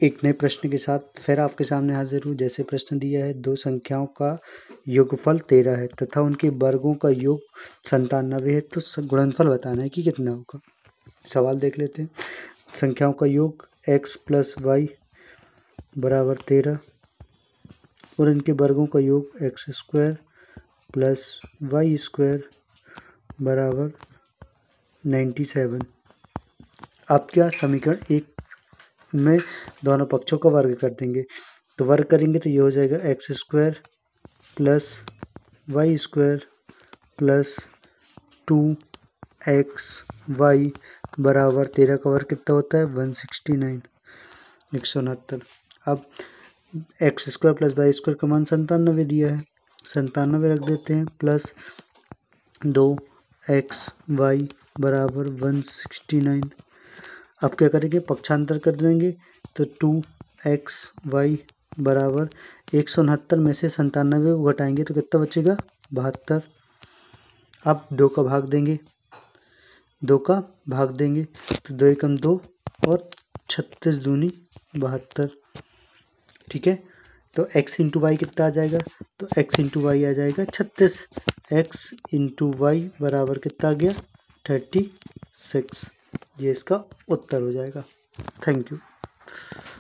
एक नए प्रश्न के साथ फिर आपके सामने हाजिर हूँ। जैसे प्रश्न दिया है, दो संख्याओं का योगफल 13 है तथा उनके वर्गों का योग 97 है, तो गुणनफल बताना है कि कितना होगा। सवाल देख लेते हैं। संख्याओं का योग x प्लस वाई बराबर 13 और इनके वर्गों का योग x square plus y square बराबर 97। अब क्या समीकरण एक में दोनों पक्षों का वर्ग कर देंगे, तो वर्ग करेंगे तो ये हो जाएगा x square plus y square plus 2x y बराबर 13 का वर्ग कितना होता है 169 169। अब x square plus y square का मान 97 दिया है, 97 रख देते हैं प्लस 2x वाई बराबर 169। अब क्या करेंगे, पक्षांतर कर देंगे तो 2x वाई बराबर 169 में से 97 को घटाएंगे तो कितना बचेगा 72। अब 2 का भाग देंगे तो 2 एकम 2 और 36 दूनी 72। ठीक है, तो x इंटू वाई कितना आ जाएगा, तो x इंटू वाई आ जाएगा 36। x इंटू वाई बराबर कितना आ गया 36। ये इसका उत्तर हो जाएगा। Thank you.